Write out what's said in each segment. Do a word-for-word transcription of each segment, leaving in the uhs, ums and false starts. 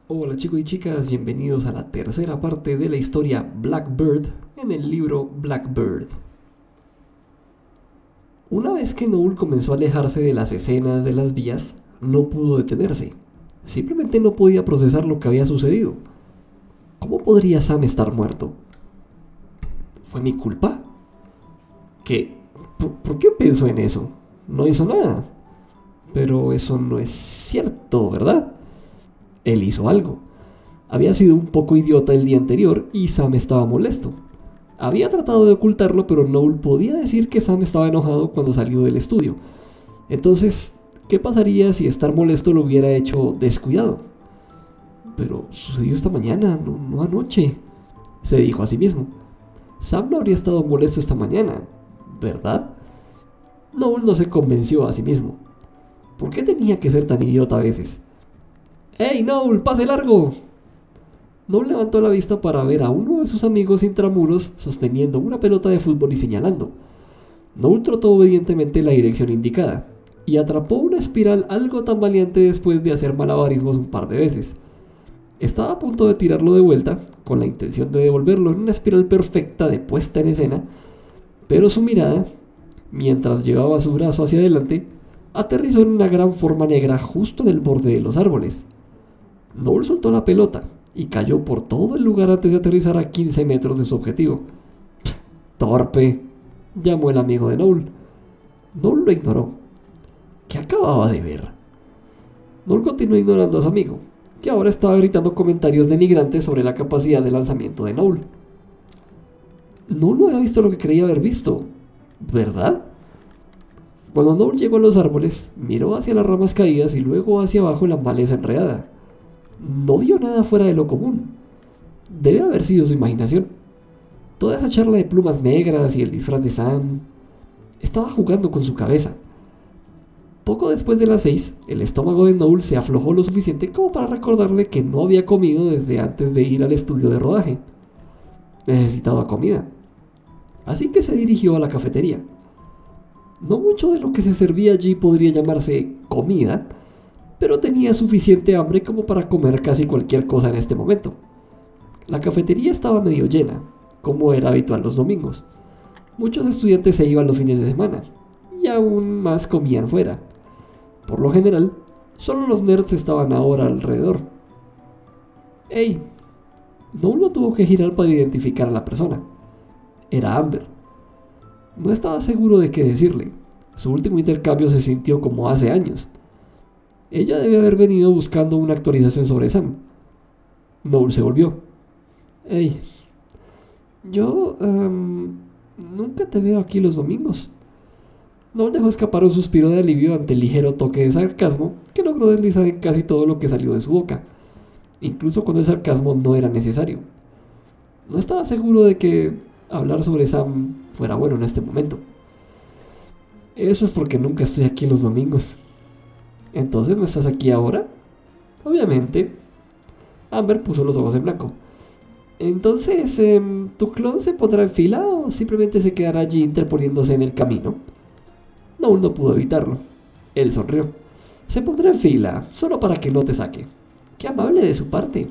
Hola chicos y chicas, bienvenidos a la tercera parte de la historia Blackbird en el libro Blackbird. Una vez que Noel comenzó a alejarse de las escenas de las vías, no pudo detenerse. Simplemente no podía procesar lo que había sucedido. ¿Cómo podría Sam estar muerto? ¿Fue mi culpa? ¿Qué? ¿Por, ¿por qué pensó en eso? No hizo nada. Pero eso no es cierto, ¿verdad? Él hizo algo. Había sido un poco idiota el día anterior y Sam estaba molesto. Había tratado de ocultarlo, pero Noel podía decir que Sam estaba enojado cuando salió del estudio. Entonces, ¿qué pasaría si estar molesto lo hubiera hecho descuidado? Pero sucedió esta mañana, no, no anoche, se dijo a sí mismo. Sam no habría estado molesto esta mañana, ¿verdad? Noel no se convenció a sí mismo. ¿Por qué tenía que ser tan idiota a veces? ¡Hey, Noel, pase largo! Noel levantó la vista para ver a uno de sus amigos intramuros sosteniendo una pelota de fútbol y señalando. Noel trotó obedientemente en la dirección indicada y atrapó una espiral algo tambaleante después de hacer malabarismos un par de veces. Estaba a punto de tirarlo de vuelta, con la intención de devolverlo en una espiral perfecta de puesta en escena, pero su mirada, mientras llevaba su brazo hacia adelante, aterrizó en una gran forma negra justo en el borde de los árboles. Noel soltó la pelota y cayó por todo el lugar antes de aterrizar a quince metros de su objetivo. ¡Torpe!, llamó el amigo de Noel. Noel lo ignoró. ¿Qué acababa de ver? Noel continuó ignorando a su amigo, que ahora estaba gritando comentarios denigrantes sobre la capacidad de lanzamiento de Noel. Noel no había visto lo que creía haber visto, ¿verdad? Cuando Noel llegó a los árboles, miró hacia las ramas caídas y luego hacia abajo en la maleza enredada. No vio nada fuera de lo común. Debe haber sido su imaginación. Toda esa charla de plumas negras y el disfraz de Sam estaba jugando con su cabeza. Poco después de las seis, el estómago de Noel se aflojó lo suficiente como para recordarle que no había comido desde antes de ir al estudio de rodaje. Necesitaba comida. Así que se dirigió a la cafetería. No mucho de lo que se servía allí podría llamarse comida, pero tenía suficiente hambre como para comer casi cualquier cosa en este momento. La cafetería estaba medio llena, como era habitual los domingos. Muchos estudiantes se iban los fines de semana, y aún más comían fuera. Por lo general, solo los nerds estaban ahora alrededor. ¡Ey! Noel no tuvo que girar para identificar a la persona. Era Amber. No estaba seguro de qué decirle. Su último intercambio se sintió como hace años. Ella debe haber venido buscando una actualización sobre Sam. Noel se volvió. Hey, yo um, nunca te veo aquí los domingos. Noel dejó escapar un suspiro de alivio ante el ligero toque de sarcasmo que logró deslizar en casi todo lo que salió de su boca, incluso cuando el sarcasmo no era necesario. No estaba seguro de que hablar sobre Sam fuera bueno en este momento. Eso es porque nunca estoy aquí los domingos. ¿Entonces no estás aquí ahora? Obviamente. Amber puso los ojos en blanco. Entonces, eh, ¿tu clon se pondrá en fila o simplemente se quedará allí interponiéndose en el camino? Noel no pudo evitarlo. Él sonrió. Se pondrá en fila, solo para que no te saque. Qué amable de su parte.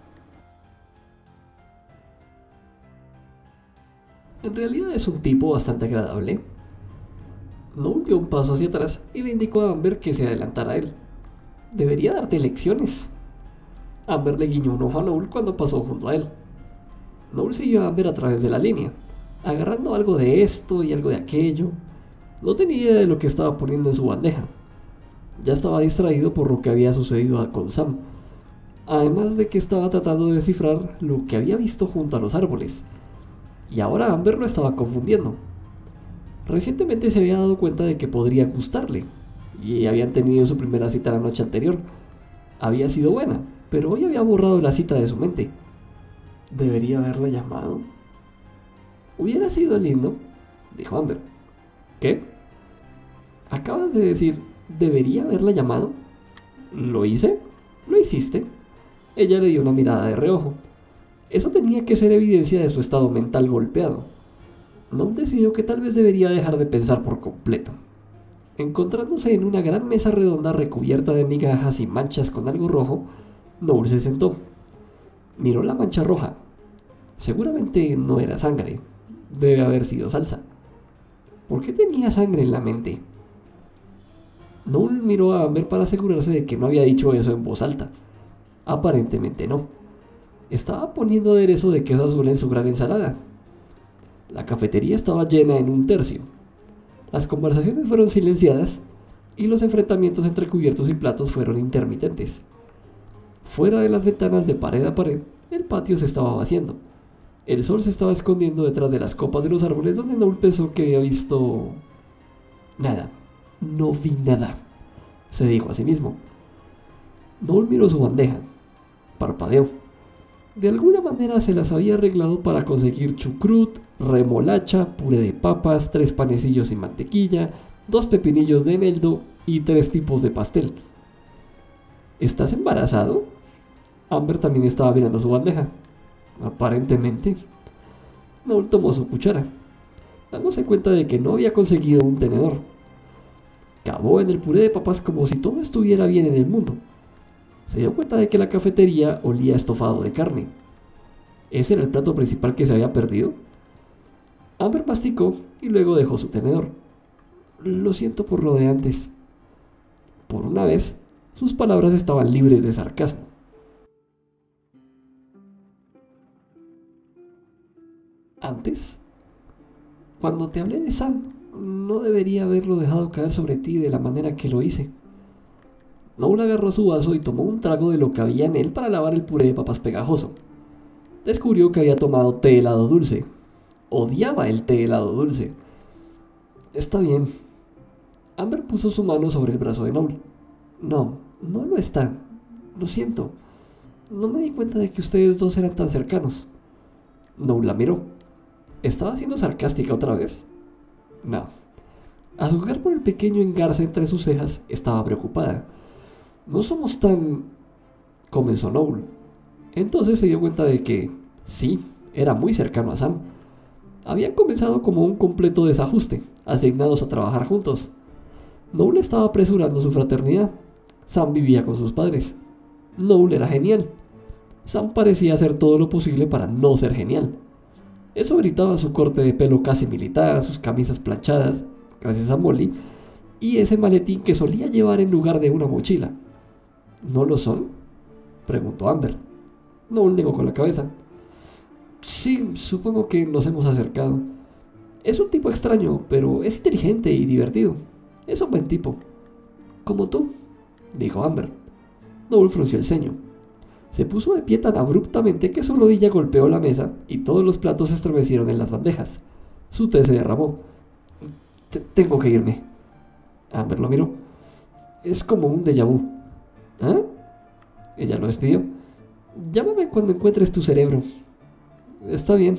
En realidad es un tipo bastante agradable. Noel dio un paso hacia atrás y le indicó a Amber que se adelantara a él. Debería darte lecciones. Amber le guiñó un ojo a Noel cuando pasó junto a él. Noel siguió a Amber a través de la línea, agarrando algo de esto y algo de aquello. No tenía idea de lo que estaba poniendo en su bandeja. Ya estaba distraído por lo que había sucedido con Sam, además de que estaba tratando de descifrar lo que había visto junto a los árboles. Y ahora Amber lo estaba confundiendo. Recientemente se había dado cuenta de que podría gustarle, y habían tenido su primera cita la noche anterior. Había sido buena, pero hoy había borrado la cita de su mente. ¿Debería haberla llamado? Hubiera sido lindo, dijo Amber. ¿Qué? Acabas de decir, ¿debería haberla llamado? ¿Lo hice? ¿Lo hiciste? Ella le dio una mirada de reojo. Eso tenía que ser evidencia de su estado mental golpeado. Noel decidió que tal vez debería dejar de pensar por completo. Encontrándose en una gran mesa redonda recubierta de migajas y manchas con algo rojo, Noel se sentó. Miró la mancha roja. Seguramente no era sangre. Debe haber sido salsa. ¿Por qué tenía sangre en la mente? Noel miró a Amber para asegurarse de que no había dicho eso en voz alta. Aparentemente no. Estaba poniendo aderezo de queso azul en su gran ensalada. La cafetería estaba llena en un tercio. Las conversaciones fueron silenciadas y los enfrentamientos entre cubiertos y platos fueron intermitentes. Fuera de las ventanas de pared a pared, el patio se estaba vaciando. El sol se estaba escondiendo detrás de las copas de los árboles donde Noel pensó que había visto... Nada. No vi nada, se dijo a sí mismo. Noel miró su bandeja. Parpadeó. De alguna manera se las había arreglado para conseguir chucrut, remolacha, puré de papas, tres panecillos sin mantequilla, dos pepinillos de eneldo y tres tipos de pastel. ¿Estás embarazado? Amber también estaba mirando su bandeja. Aparentemente. Noel tomó su cuchara, dándose cuenta de que no había conseguido un tenedor. Cavó en el puré de papas como si todo estuviera bien en el mundo. Se dio cuenta de que la cafetería olía a estofado de carne. ¿Ese era el plato principal que se había perdido? Amber masticó y luego dejó su tenedor. Lo siento por lo de antes. Por una vez, sus palabras estaban libres de sarcasmo. Antes, cuando te hablé de Sam, no debería haberlo dejado caer sobre ti de la manera que lo hice. Noel agarró su vaso y tomó un trago de lo que había en él para lavar el puré de papas pegajoso. Descubrió que había tomado té helado dulce. Odiaba el té helado dulce. Está bien. Amber puso su mano sobre el brazo de Noel. No, no lo está. Lo siento. No me di cuenta de que ustedes dos eran tan cercanos. Noel la miró. ¿Estaba siendo sarcástica otra vez? No. A juzgar por el pequeño engarce entre sus cejas, estaba preocupada. No somos tan... comenzó Noel. Entonces se dio cuenta de que, sí, era muy cercano a Sam. Habían comenzado como un completo desajuste, asignados a trabajar juntos. Noel estaba apresurando su fraternidad. Sam vivía con sus padres. Noel era genial. Sam parecía hacer todo lo posible para no ser genial. Eso gritaba su corte de pelo casi militar, sus camisas planchadas, gracias a Molly, y ese maletín que solía llevar en lugar de una mochila. ¿No lo son?, preguntó Amber. Noel negó con la cabeza. Sí, supongo que nos hemos acercado. Es un tipo extraño, pero es inteligente y divertido. Es un buen tipo. Como tú, dijo Amber. Noel frunció el ceño. Se puso de pie tan abruptamente que su rodilla golpeó la mesa y todos los platos se estremecieron en las bandejas. Su té se derramó. Tengo que irme. Amber lo miró. Es como un déjà vu. ¿Ah? Ella lo despidió. Llámame cuando encuentres tu cerebro. Está bien.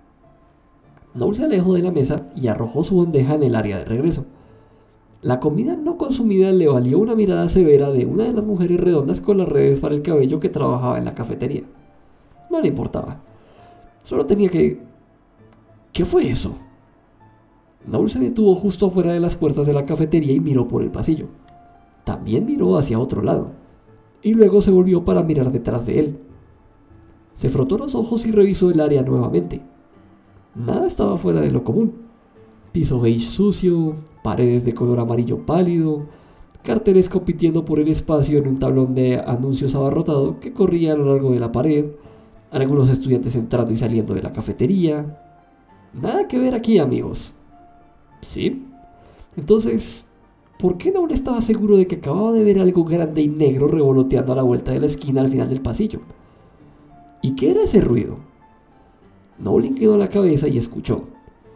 Noel se alejó de la mesa y arrojó su bandeja en el área de regreso. La comida no consumida le valió una mirada severa de una de las mujeres redondas con las redes para el cabello que trabajaba en la cafetería. No le importaba. Solo tenía que... ¿Qué fue eso? Noel se detuvo justo afuera de las puertas de la cafetería y miró por el pasillo. También miró hacia otro lado. Y luego se volvió para mirar detrás de él. Se frotó los ojos y revisó el área nuevamente. Nada estaba fuera de lo común. Piso beige sucio, paredes de color amarillo pálido, carteles compitiendo por el espacio en un tablón de anuncios abarrotado que corría a lo largo de la pared, algunos estudiantes entrando y saliendo de la cafetería. Nada que ver aquí, amigos. ¿Sí? Entonces, ¿por qué Noel estaba seguro de que acababa de ver algo grande y negro revoloteando a la vuelta de la esquina al final del pasillo? ¿Y qué era ese ruido? Noel inclinó la cabeza y escuchó.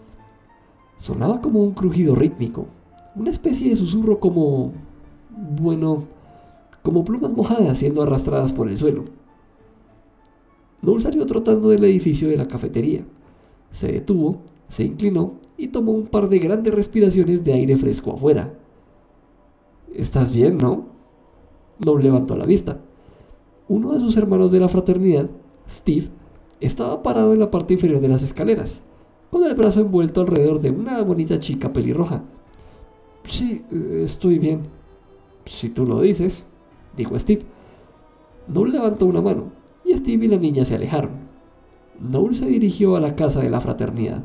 Sonaba como un crujido rítmico, una especie de susurro como... bueno, como plumas mojadas siendo arrastradas por el suelo. Noel salió trotando del edificio de la cafetería. Se detuvo, se inclinó y tomó un par de grandes respiraciones de aire fresco afuera. ¿Estás bien, no? Noel levantó la vista. Uno de sus hermanos de la fraternidad, Steve, estaba parado en la parte inferior de las escaleras, con el brazo envuelto alrededor de una bonita chica pelirroja. Sí, estoy bien. Si tú lo dices, dijo Steve. Noel levantó una mano y Steve y la niña se alejaron. Noel se dirigió a la casa de la fraternidad.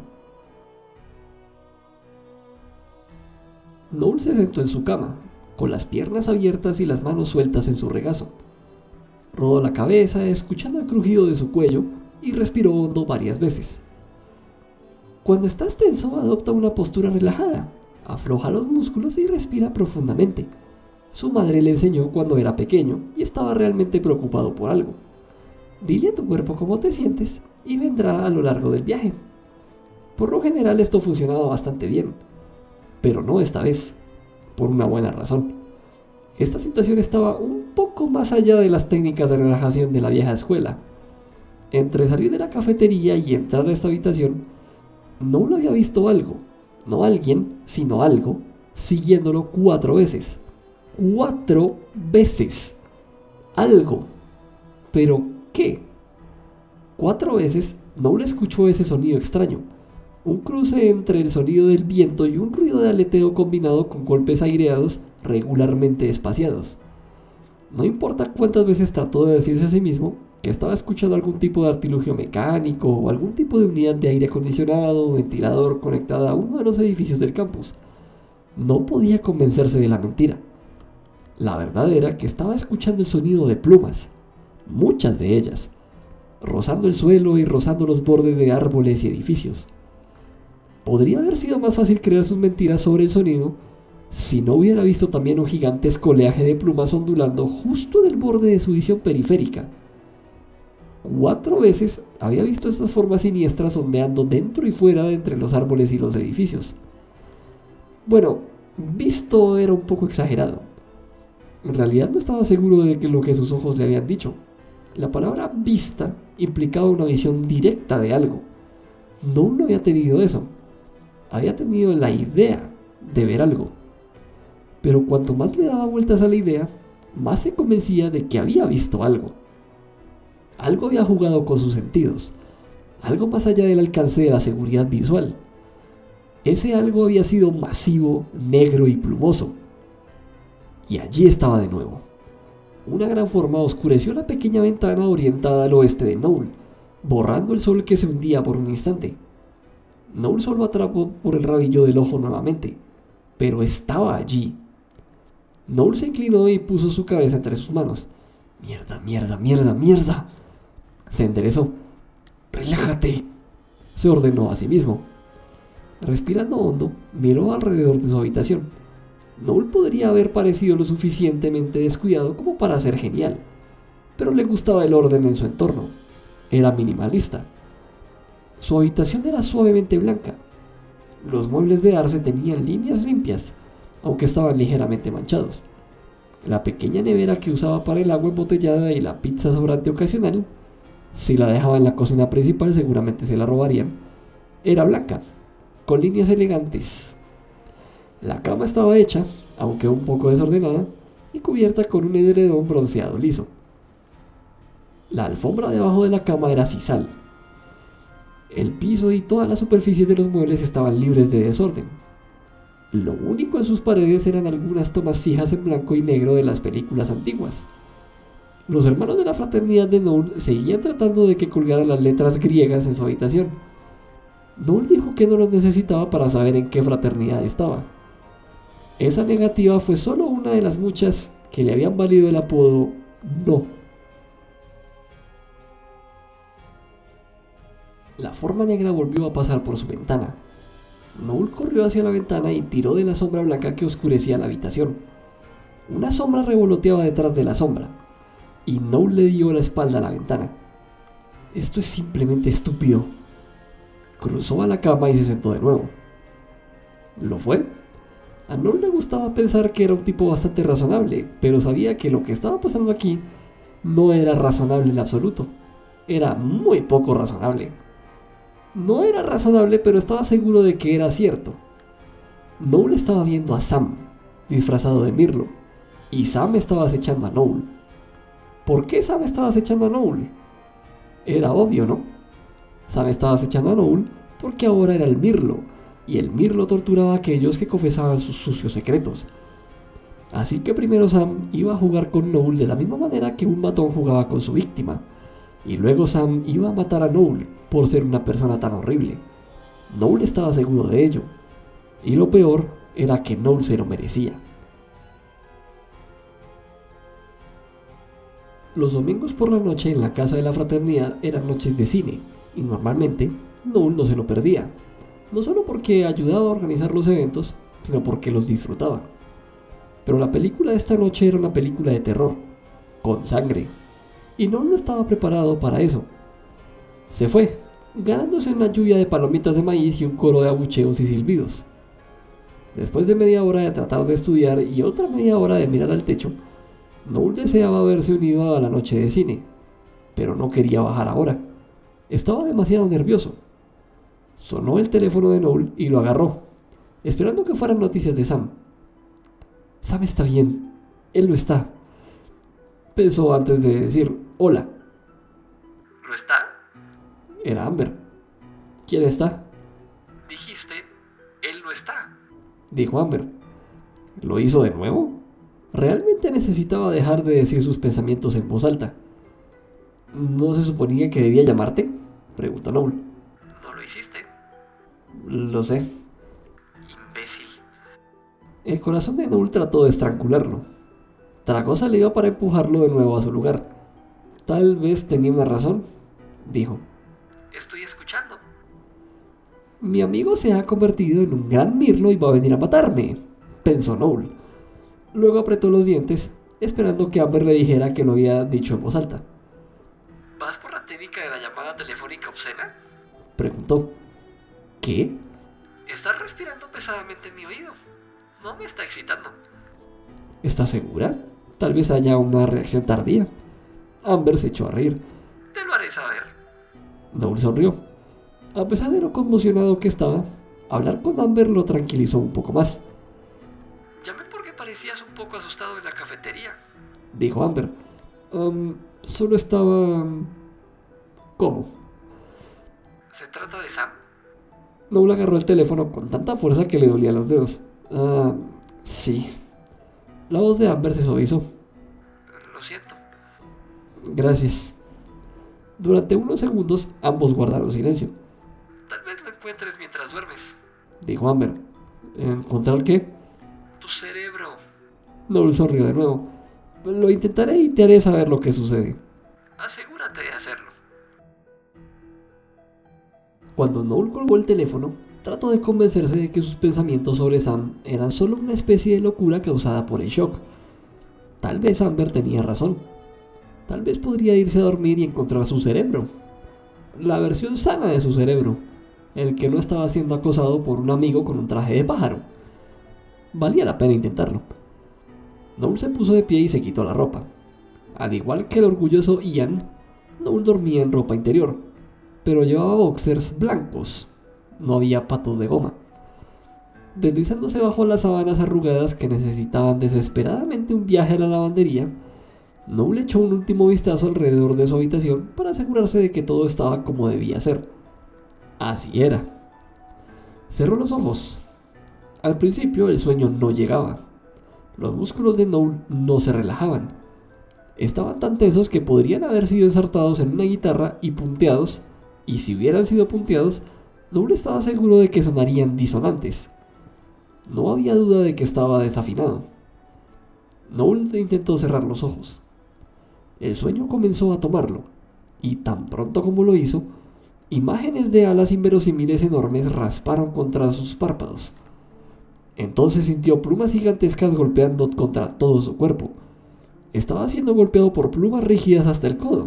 Noel se sentó en su cama, con las piernas abiertas y las manos sueltas en su regazo. Rodó la cabeza, escuchando el crujido de su cuello, y respiró hondo varias veces. Cuando estás tenso, adopta una postura relajada, afloja los músculos y respira profundamente. Su madre le enseñó cuando era pequeño y estaba realmente preocupado por algo. Dile a tu cuerpo cómo te sientes y vendrá a lo largo del viaje. Por lo general esto funcionaba bastante bien, pero no esta vez, por una buena razón. Esta situación estaba un poco más allá de las técnicas de relajación de la vieja escuela. Entre salir de la cafetería y entrar a esta habitación, Noel había visto algo, no alguien, sino algo, siguiéndolo cuatro veces. ¡Cuatro veces! Algo. ¿Pero qué? Cuatro veces Noel escuchó ese sonido extraño, un cruce entre el sonido del viento y un ruido de aleteo combinado con golpes aireados regularmente espaciados. No importa cuántas veces trató de decirse a sí mismo que estaba escuchando algún tipo de artilugio mecánico o algún tipo de unidad de aire acondicionado o ventilador conectada a uno de los edificios del campus, no podía convencerse de la mentira. La verdad era que estaba escuchando el sonido de plumas, muchas de ellas, rozando el suelo y rozando los bordes de árboles y edificios. Podría haber sido más fácil creer sus mentiras sobre el sonido si no hubiera visto también un gigantesco oleaje de plumas ondulando justo en el borde de su visión periférica. Cuatro veces había visto estas formas siniestras ondeando dentro y fuera de entre los árboles y los edificios. Bueno, visto era un poco exagerado. En realidad no estaba seguro de que lo que sus ojos le habían dicho. La palabra vista implicaba una visión directa de algo. No no había tenido eso. Había tenido la idea de ver algo. Pero cuanto más le daba vueltas a la idea, más se convencía de que había visto algo. Algo había jugado con sus sentidos, algo más allá del alcance de la seguridad visual. Ese algo había sido masivo, negro y plumoso. Y allí estaba de nuevo. Una gran forma oscureció la pequeña ventana orientada al oeste de Noel, borrando el sol que se hundía por un instante. Noel solo atrapó por el rabillo del ojo nuevamente, pero estaba allí. Noel se inclinó y puso su cabeza entre sus manos. Mierda, mierda, mierda, mierda. Se enderezó. Relájate, se ordenó a sí mismo. Respirando hondo, miró alrededor de su habitación. Noel podría haber parecido lo suficientemente descuidado como para ser genial, pero le gustaba el orden en su entorno. Era minimalista. Su habitación era suavemente blanca. Los muebles de arce tenían líneas limpias, aunque estaban ligeramente manchados. La pequeña nevera que usaba para el agua embotellada y la pizza sobrante ocasional, si la dejaba en la cocina principal seguramente se la robarían, era blanca, con líneas elegantes. La cama estaba hecha, aunque un poco desordenada, y cubierta con un edredón bronceado liso. La alfombra debajo de la cama era sisal. El piso y todas las superficies de los muebles estaban libres de desorden. Lo único en sus paredes eran algunas tomas fijas en blanco y negro de las películas antiguas. Los hermanos de la fraternidad de Noel seguían tratando de que colgaran las letras griegas en su habitación. Noel dijo que no los necesitaba para saber en qué fraternidad estaba. Esa negativa fue solo una de las muchas que le habían valido el apodo No. La forma negra volvió a pasar por su ventana. Noel corrió hacia la ventana y tiró de la sombra blanca que oscurecía la habitación. Una sombra revoloteaba detrás de la sombra, y Noel le dio la espalda a la ventana. Esto es simplemente estúpido. Cruzó a la cama y se sentó de nuevo. ¿Lo fue? A Noel le gustaba pensar que era un tipo bastante razonable, pero sabía que lo que estaba pasando aquí no era razonable en absoluto. Era muy poco razonable. No era razonable, pero estaba seguro de que era cierto. Noel estaba viendo a Sam, disfrazado de Mirlo, y Sam estaba acechando a Noel. ¿Por qué Sam estaba acechando a Noel? Era obvio, ¿no? Sam estaba acechando a Noel porque ahora era el Mirlo, y el Mirlo torturaba a aquellos que confesaban sus sucios secretos. Así que primero Sam iba a jugar con Noel de la misma manera que un matón jugaba con su víctima, y luego Sam iba a matar a Noel por ser una persona tan horrible. Noel estaba seguro de ello, y lo peor era que Noel se lo merecía. Los domingos por la noche en la casa de la fraternidad eran noches de cine, y normalmente Noel no se lo perdía, no solo porque ayudaba a organizar los eventos, sino porque los disfrutaba. Pero la película de esta noche era una película de terror, con sangre, y Noel no estaba preparado para eso. Se fue, ganándose una lluvia de palomitas de maíz y un coro de abucheos y silbidos. Después de media hora de tratar de estudiar y otra media hora de mirar al techo, Noel deseaba haberse unido a la noche de cine, pero no quería bajar ahora. Estaba demasiado nervioso. Sonó el teléfono de Noel y lo agarró, esperando que fueran noticias de Sam. Sam está bien, él lo está, pensó antes de decir hola. ¿Lo está? Era Amber. ¿Quién está?, Dijiste, él lo está. dijo Amber. ¿Lo hizo de nuevo? Realmente necesitaba dejar de decir sus pensamientos en voz alta. ¿No se suponía que debía llamarte?, preguntó Noel. ¿No lo hiciste? Lo sé. Imbécil. El corazón de Noel trató de estrangularlo. Tragó saliva para empujarlo de nuevo a su lugar. Tal vez tenía una razón, dijo. Estoy escuchando. Mi amigo se ha convertido en un gran mirlo y va a venir a matarme, pensó Noel. Luego apretó los dientes, esperando que Amber le dijera que lo había dicho en voz alta. ¿Vas por la técnica de la llamada telefónica obscena? Preguntó. ¿Qué? Estás respirando pesadamente en mi oído. No me está excitando. ¿Estás segura? Tal vez haya una reacción tardía. Amber se echó a reír. Te lo haré saber. Noel sonrió. A pesar de lo conmocionado que estaba, hablar con Amber lo tranquilizó un poco más. Llamé porque parecías un poco asustado en la cafetería, dijo Amber. Um, solo estaba... ¿Cómo? ¿Se trata de Sam? Noel agarró el teléfono con tanta fuerza que le dolían los dedos. Ah, sí. La voz de Amber se suavizó. Lo siento. Gracias. Durante unos segundos, ambos guardaron silencio. Tal vez lo encuentres mientras duermes. Dijo Amber. ¿Encontrar qué? Tu cerebro. Noel sonrió de nuevo. Lo intentaré y te haré saber lo que sucede. Asegúrate de hacerlo. Cuando Noel colgó el teléfono, trató de convencerse de que sus pensamientos sobre Sam eran solo una especie de locura causada por el shock. Tal vez Amber tenía razón. Tal vez podría irse a dormir y encontrar su cerebro. La versión sana de su cerebro, el que no estaba siendo acosado por un amigo con un traje de pájaro. Valía la pena intentarlo. Noel se puso de pie y se quitó la ropa. Al igual que el orgulloso Ian, Noel dormía en ropa interior, pero llevaba boxers blancos. No había patos de goma. Deslizándose bajo las sábanas arrugadas que necesitaban desesperadamente un viaje a la lavandería, Noel echó un último vistazo alrededor de su habitación para asegurarse de que todo estaba como debía ser. Así era. Cerró los ojos. Al principio el sueño no llegaba. Los músculos de Noel no se relajaban. Estaban tan tensos que podrían haber sido ensartados en una guitarra y punteados, y si hubieran sido punteados, Noel estaba seguro de que sonarían disonantes. No había duda de que estaba desafinado. Noel intentó cerrar los ojos. El sueño comenzó a tomarlo, y tan pronto como lo hizo, imágenes de alas inverosímiles enormes rasparon contra sus párpados. Entonces sintió plumas gigantescas golpeando contra todo su cuerpo. Estaba siendo golpeado por plumas rígidas hasta el codo.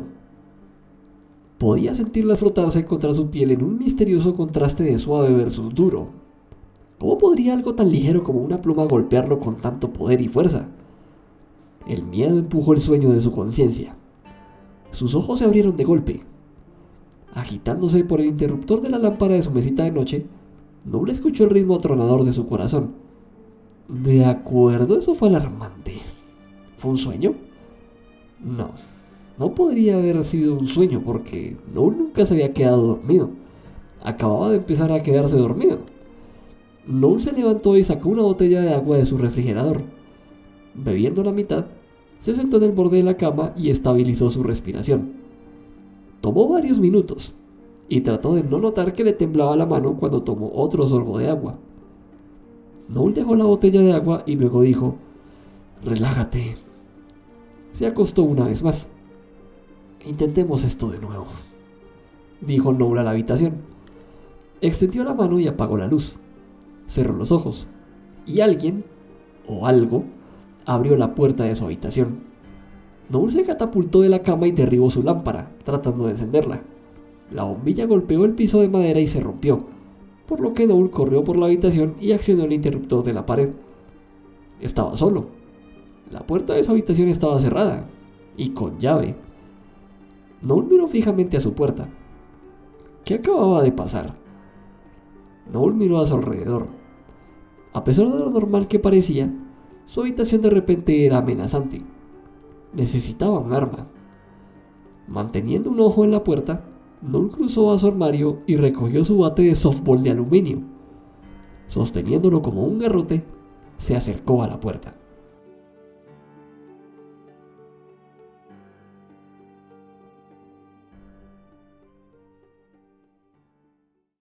Podía sentirlas frotarse contra su piel en un misterioso contraste de suave versus duro. ¿Cómo podría algo tan ligero como una pluma golpearlo con tanto poder y fuerza? El miedo empujó el sueño de su conciencia. Sus ojos se abrieron de golpe. Agitándose por el interruptor de la lámpara de su mesita de noche, Noel escuchó el ritmo atronador de su corazón. De acuerdo, eso fue alarmante. ¿Fue un sueño? No, no podría haber sido un sueño porque Noel nunca se había quedado dormido. Acababa de empezar a quedarse dormido. Noel se levantó y sacó una botella de agua de su refrigerador. Bebiendo la mitad, se sentó en el borde de la cama y estabilizó su respiración. Tomó varios minutos y trató de no notar que le temblaba la mano cuando tomó otro sorbo de agua. Noel dejó la botella de agua y luego dijo: «Relájate». Se acostó una vez más. «Intentemos esto de nuevo», dijo Noel a la habitación. Extendió la mano y apagó la luz. Cerró los ojos y alguien, o algo, abrió la puerta de su habitación. Noel se catapultó de la cama y derribó su lámpara, tratando de encenderla. La bombilla golpeó el piso de madera y se rompió, por lo que Noel corrió por la habitación y accionó el interruptor de la pared. Estaba solo. La puerta de su habitación estaba cerrada, y con llave. Noel miró fijamente a su puerta. ¿Qué acababa de pasar? Noel miró a su alrededor. A pesar de lo normal que parecía, su habitación de repente era amenazante. Necesitaba un arma. Manteniendo un ojo en la puerta, Noel cruzó a su armario y recogió su bate de softball de aluminio. Sosteniéndolo como un garrote, se acercó a la puerta.